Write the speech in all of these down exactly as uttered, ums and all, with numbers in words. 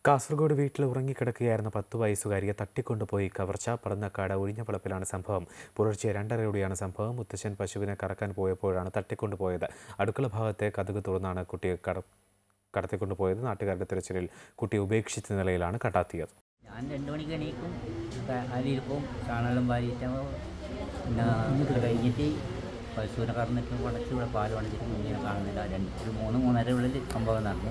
കാസർഗോഡ് വീട്ടിൽ ഉറങ്ങിക്കിടക്കുകയായിരുന്ന പത്ത് വയസ്സുകാരിയെ തട്ടിക്കൊണ്ടുപോയി കവർച്ച. പടന്നക്കാട് ഒഴിഞ്ഞവളപ്പിലാണ് സംഭവം. പുലർച്ചെ രണ്ടരയോടെയാണ് സംഭവം. മുത്തശ്ശൻ പശുവിനെ കറക്കാൻ പോയപ്പോഴാണ് തട്ടിക്കൊണ്ടുപോയത്. അടുക്കള ഭാഗത്തെ കതക് തുറന്നാണ് കുട്ടിയെ കട കടത്തിക്കൊണ്ടുപോയത്. നാട്ടുകാരുടെ തിരച്ചിലിൽ കുട്ടിയെ ഉപേക്ഷിച്ച നിലയിലാണ് കണ്ടെത്തിയത്. ഞാൻ രണ്ടു മണിക്ക് എണീക്കും, അരിയിരിക്കും, ചാണകം വാരിയിട്ട് പിന്നെ കഴിഞ്ഞിട്ട് പശുവിനെ കറന്നിട്ട് വളച്ച് ഇവിടെ പാല് വണിച്ചിട്ട് കുഞ്ഞിനെ കാണുന്നില്ല. രണ്ട് ഒരു മൂന്ന് മൂന്നര ഉള്ളിൽ സംഭവം നടന്നു.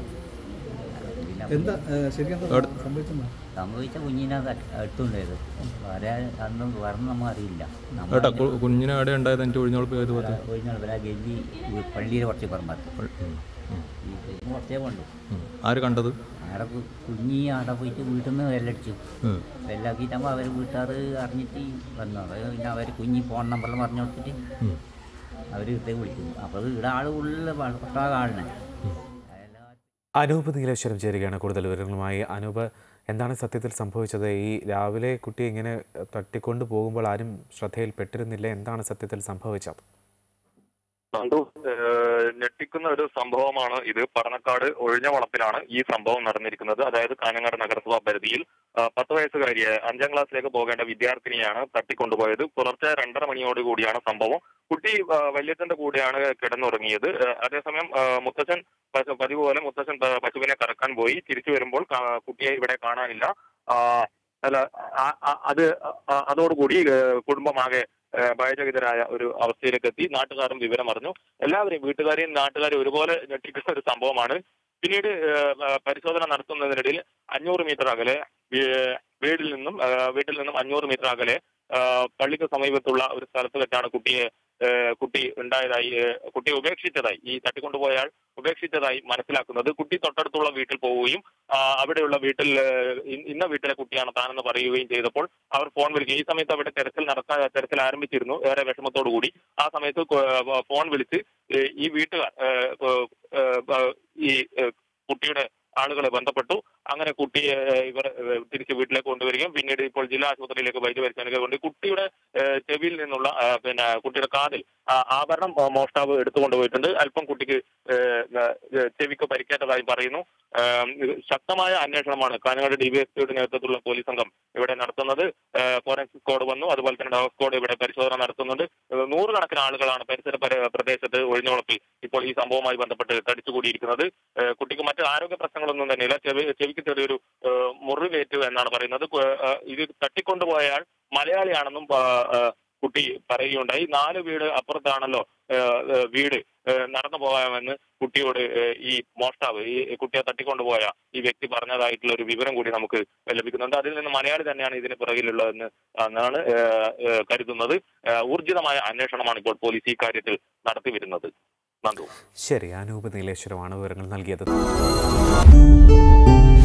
സംഭവിച്ച കുഞ്ഞിനെ എടുത്തുണ്ടായത് വേറെ അന്നും വേറെ നമ്മൾ അറിയില്ല. കുഞ്ഞിനെ അവിടെ ഉണ്ടായത് ഒഴിഞ്ഞോളപ്പിൽ ആ ഗല്ലി പള്ളിയിൽ കുറച്ച് പറമ്പാത്ത് കുറച്ചേ കൊണ്ടു. ആര് കണ്ടത്? അവിടെ കുഞ്ഞി അവിടെ പോയിട്ട് വീട്ടിൽ നിന്ന് വെല്ലടിച്ചു. വെല്ലാക്കിയിട്ടാകുമ്പോൾ അവർ വീട്ടുകാർ അറിഞ്ഞിട്ട് വന്നു. അത് പിന്നെ അവർ കുഞ്ഞി ഫോൺ നമ്പറിൽ പറഞ്ഞു കൊടുത്തിട്ട് അവർ ഇട്ടേക്ക് വിളിക്കുന്നു. അപ്പോൾ അത് ഇവിടെ ആൾ ഉള്ളിൽ ഒട്ടാകെ ആളിനെ. അനൂപ് നീലേശ്വരം ചേരുകയാണ് കൂടുതൽ വിവരങ്ങളുമായി. അനൂപ്, എന്താണ് സത്യത്തിൽ സംഭവിച്ചത്? ഈ രാവിലെ കുട്ടി ഇങ്ങനെ തട്ടിക്കൊണ്ടു പോകുമ്പോൾ ആരും ശ്രദ്ധയിൽപ്പെട്ടിരുന്നില്ല. എന്താണ് സത്യത്തിൽ സംഭവിച്ചത്? ഞെട്ടിക്കുന്ന ഒരു സംഭവമാണ് ഇത്. പടന്നക്കാട് ഒഴിഞ്ഞവളപ്പിലാണ് ഈ സംഭവം നടന്നിരിക്കുന്നത്. അതായത് കാഞ്ഞങ്ങാട് നഗരസഭാ പരിധിയിൽ പത്ത് വയസ്സുകാരിയെ അഞ്ചാം ക്ലാസ്സിലേക്ക് പോകേണ്ട വിദ്യാർത്ഥിനിയാണ് തട്ടിക്കൊണ്ടുപോയത്. പുലർച്ചെ രണ്ടര മണിയോട് കൂടിയാണ് സംഭവം. കുട്ടി വല്യച്ഛന്റെ കൂടെയാണ് കിടന്നുറങ്ങിയത്. അതേസമയം മുത്തച്ഛൻ പതിവ് പോലെ മുത്തച്ഛൻ പശുവിനെ കറക്കാൻ പോയി. തിരിച്ചു വരുമ്പോൾ കുട്ടിയെ ഇവിടെ കാണാനില്ല. അല്ല അത് അതോടുകൂടി കുടുംബമാകെ ഭയചകിതരായ ഒരു അവസ്ഥയിലേക്ക് എത്തി. നാട്ടുകാരും വിവരം അറിഞ്ഞു. എല്ലാവരെയും, വീട്ടുകാരെയും നാട്ടുകാരെയും ഒരുപോലെ ഞെട്ടിക്കുന്ന ഒരു സംഭവമാണ്. പിന്നീട് പരിശോധന നടത്തുന്നതിനിടയിൽ അഞ്ഞൂറ് മീറ്റർ അകലെ വീട്ടിൽ നിന്നും വീട്ടിൽ നിന്നും അഞ്ഞൂറ് മീറ്റർ അകലെ പള്ളിക്ക് സമീപത്തുള്ള ഒരു സ്ഥലത്ത് വെച്ചാണ് കുട്ടിയെ കുട്ടി ഉണ്ടായതായി കുട്ടിയെ ഉപേക്ഷിച്ചതായി ഈ തട്ടിക്കൊണ്ടുപോയാൽ ഉപേക്ഷിച്ചതായി മനസ്സിലാക്കുന്നത്. കുട്ടി തൊട്ടടുത്തുള്ള വീട്ടിൽ പോവുകയും അവിടെയുള്ള വീട്ടിൽ ഇന്ന വീട്ടിലെ കുട്ടിയാണ് താനെന്ന് പറയുകയും ചെയ്തപ്പോൾ അവർ ഫോൺ വിളിക്കും. ഈ സമയത്ത് അവിടെ തെരച്ചിൽ നടത്താൻ തെരച്ചിൽ ആരംഭിച്ചിരുന്നു ഏറെ വിഷമത്തോടു കൂടി. ആ സമയത്ത് ഫോൺ വിളിച്ച് ഈ വീട്ടുകാർ ഈ കുട്ടിയുടെ ആളുകളെ ബന്ധപ്പെട്ടു. അങ്ങനെ കുട്ടിയെ ഇവർ തിരിച്ച് വീട്ടിലേക്ക് കൊണ്ടുവരികയും പിന്നീട് ഇപ്പോൾ ജില്ലാ ആശുപത്രിയിലേക്ക് വൈദ്യപരിശോധന കൊണ്ട് കുട്ടിയുടെ ചെവിയിൽ നിന്നുള്ള പിന്നെ കുട്ടിയുടെ കാതിൽ ആഭരണം മോഷ്ടാവ് എടുത്തുകൊണ്ടുപോയിട്ടുണ്ട്. അല്പം കുട്ടിക്ക് ചെവിക്ക് പരിക്കേറ്റതായി പറയുന്നു. ശക്തമായ അന്വേഷണമാണ് കാഞ്ഞങ്ങാട് ഡിവൈഎസ്പിയുടെ നേതൃത്വത്തിലുള്ള പോലീസ് സംഘം ഇവിടെ നടത്തുന്നത്. ഫോറൻസിക് സ്ക്വാഡ് വന്നു, അതുപോലെ തന്നെ ഡോഗ് സ്ക്വാഡ് ഇവിടെ പരിശോധന നടത്തുന്നുണ്ട്. നൂറുകണക്കിന് ആളുകളാണ് പരിസര പ്രദേശത്ത് ഒഴിഞ്ഞുളപ്പിൽ ഇപ്പോൾ ഈ സംഭവവുമായി ബന്ധപ്പെട്ട് തടിച്ചുകൂടിയിരിക്കുന്നത്. കുട്ടിക്ക് മറ്റ് ആരോഗ്യ പ്രശ്നങ്ങളൊന്നും തന്നെയില്ല. ചെവി ചെവിക്ക് ചെറിയൊരു മുറിവേറ്റു എന്നാണ് പറയുന്നത്. ഇത് തട്ടിക്കൊണ്ടുപോയാൽ മലയാളിയാണെന്നും കുട്ടി പറയുകയുണ്ടായി. നാല് വീട് അപ്പുറത്താണല്ലോ വീട്, നടന്നു പോകാമെന്ന് കുട്ടിയോട് ഈ മോഷ്ടാവ് ഈ കുട്ടിയെ തട്ടിക്കൊണ്ടുപോയ ഈ വ്യക്തി പറഞ്ഞതായിട്ടുള്ള ഒരു വിവരം കൂടി നമുക്ക് ലഭിക്കുന്നുണ്ട്. അതിൽ നിന്ന് മലയാളി തന്നെയാണ് ഇതിന് പിറകിലുള്ളതെന്ന് എന്നാണ് കരുതുന്നത്. ഊർജിതമായ അന്വേഷണമാണ് ഇപ്പോൾ പോലീസ് ഈ കാര്യത്തിൽ നടത്തി വരുന്നത്. നന്ദു. ശരി, അനൂപ് നീലേശ്വരമാണ് വിവരങ്ങൾ നൽകിയത്.